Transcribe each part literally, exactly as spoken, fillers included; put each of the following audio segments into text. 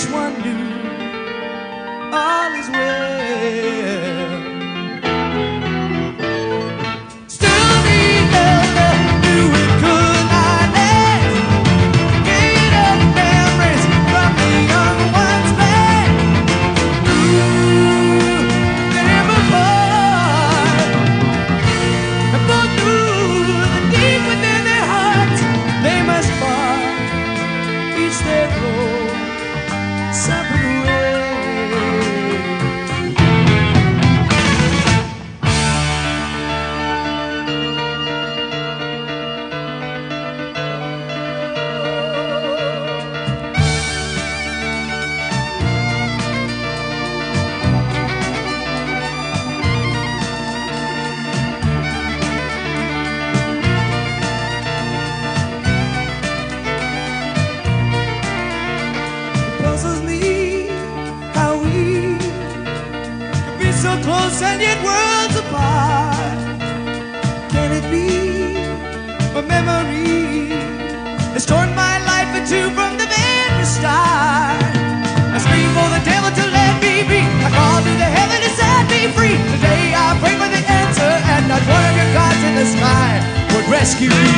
one knew all is well. Still we never knew it could not last. Get up memories from the young ones back. Ooh, them apart. And both knew that deep within their hearts they must part, each their road, separate ways. Puzzles me how we could be so close and yet worlds apart. Can it be a memory has torn my life in two from the very start? I scream for the devil to let me be. I call to the heaven to set me free. Today I pray for the answer, and not one of your gods in the sky would rescue me.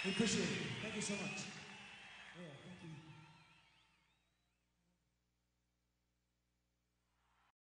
We appreciate it. Thank you so much.